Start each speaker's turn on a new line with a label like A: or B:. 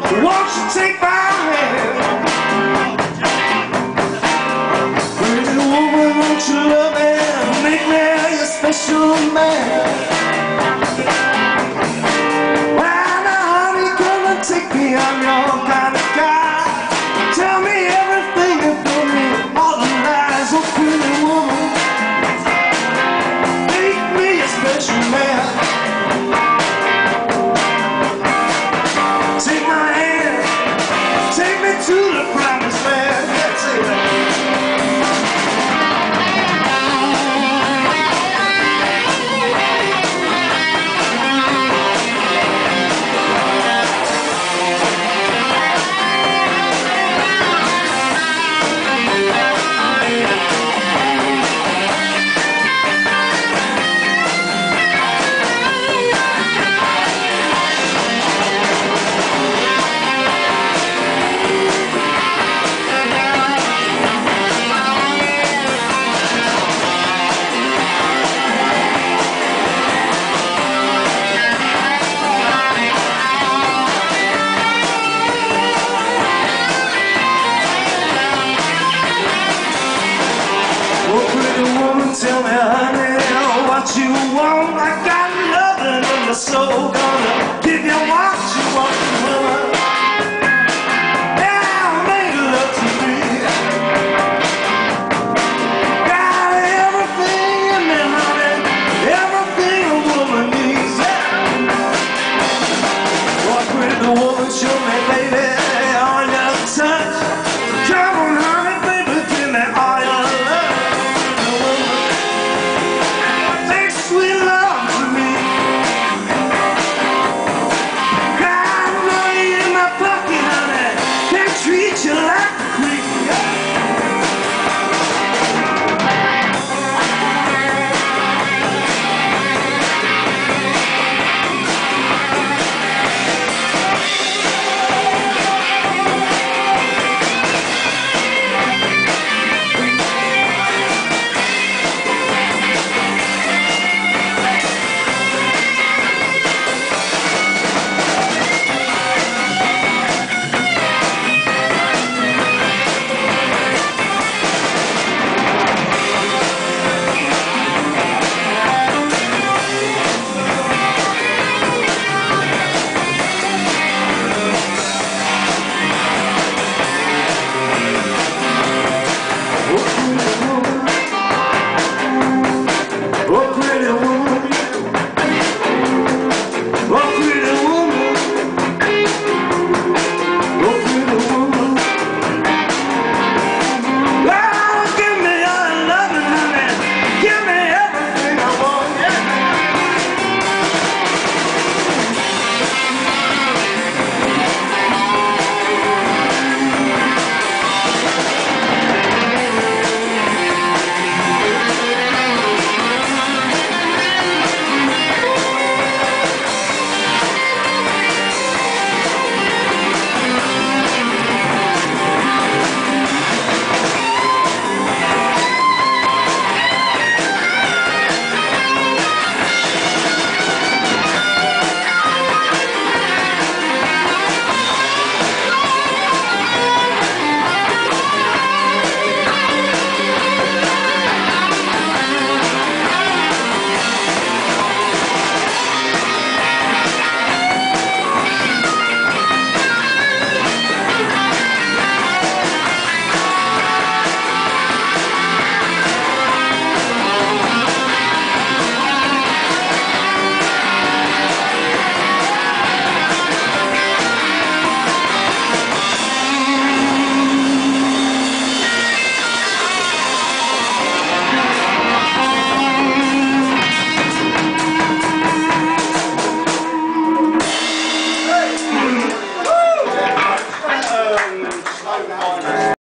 A: Won't you take my hand? Pretty woman, won't you love me and make me your special man? Well, now, honey, come and take me, I'm your kind of guy. Tell me everything you do me, all the lies, oh pretty woman, make me a special man. Take my hand, take me to the promised land. Let's say that. Tell me, honey, what you want. I got nothing in my soul, gonna give you what you want, woman. Yeah, make love to me. Got everything in me, honey, everything a woman needs. Yeah. What pretty woman show